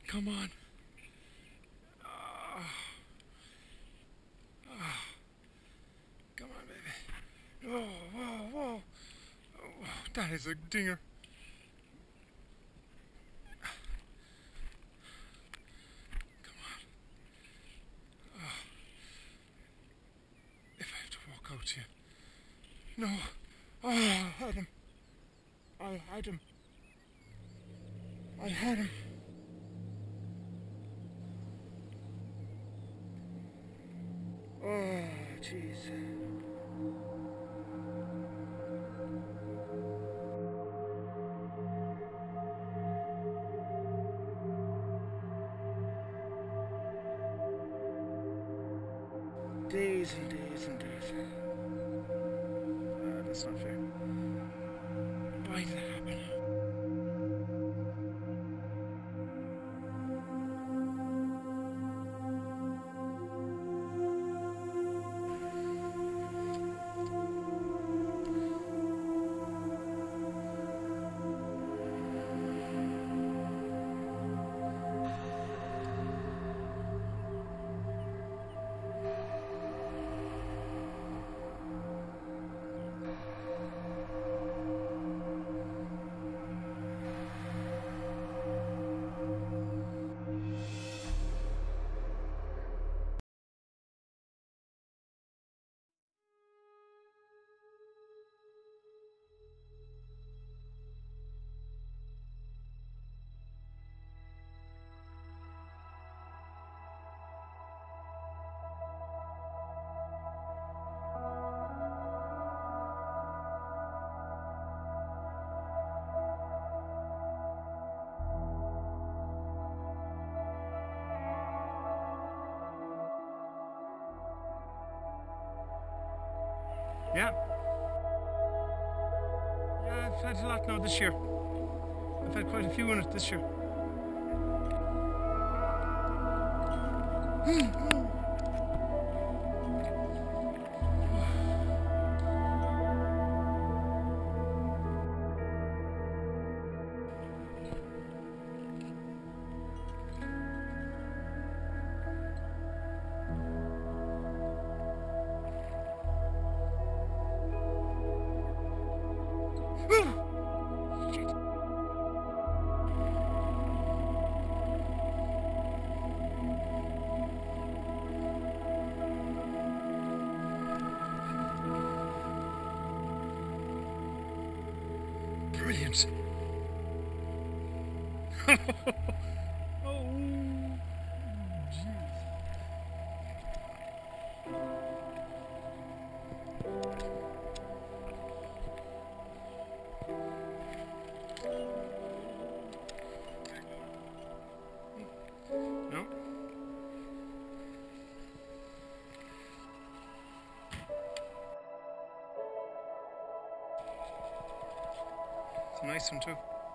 come on. Oh. Oh. Come on, baby. Whoa, whoa, whoa. Oh, that is a dinger. Come on. Oh. If I have to walk out here. No. Oh, I had him. I had him. I had him. Oh, jeez. Days and days and days. That's not fair. Why did that happen? Yeah. Yeah, I've had a lot now this year. I've had quite a few in it this year. Brilliant. Oh, jeez. No. It's a nice one too.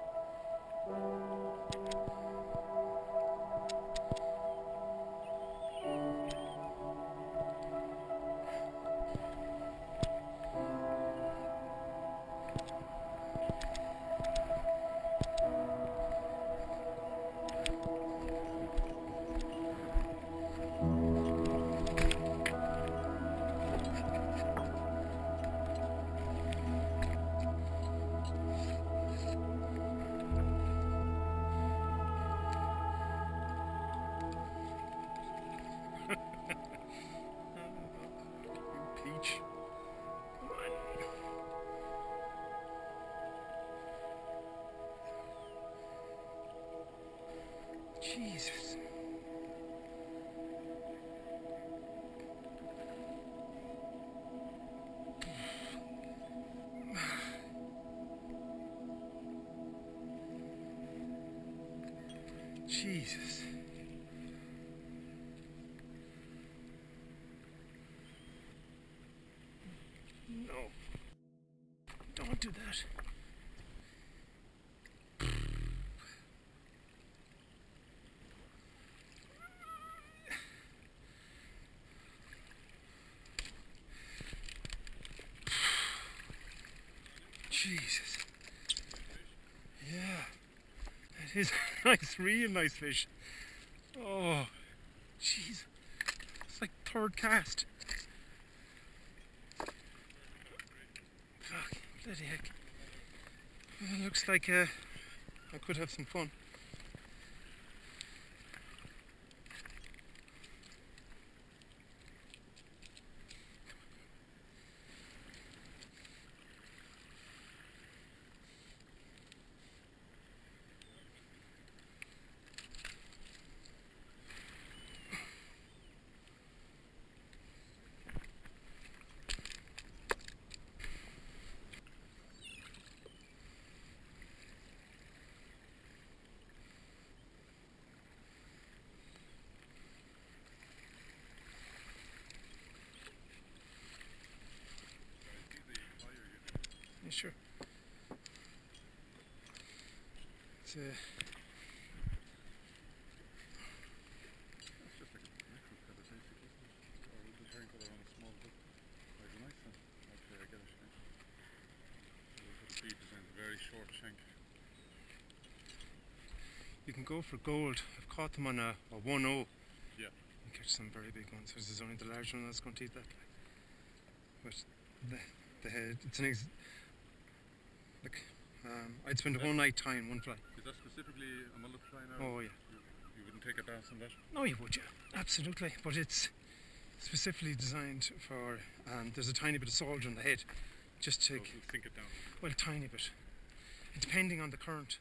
Peach. Come on. Jesus. Jesus. No. Don't do that. Jesus. Yeah, that is a nice, real nice fish. Oh, jeez. It's like third cast. Fuck, bloody heck. It looks like I could have some fun. Yeah, sure. It's It's just like a mackerel feather basically, isn't it? Or the herring feather on a small hook. Like a nice one. Okay, I get it. So look at the bead design, very short shank. You can go for gold. I've caught them on a 1-0. Yeah. You catch some very big ones. This is only the large one that's going to eat that. But the head, it's an I'd spend a whole night tying one fly. Is that specifically a mullet fly now? Oh yeah. You wouldn't take a bass on that? No, you would, yeah. Absolutely. But it's specifically designed for, there's a tiny bit of salt on the head. Just to, sink it down. well, tiny bit. Depending on the current.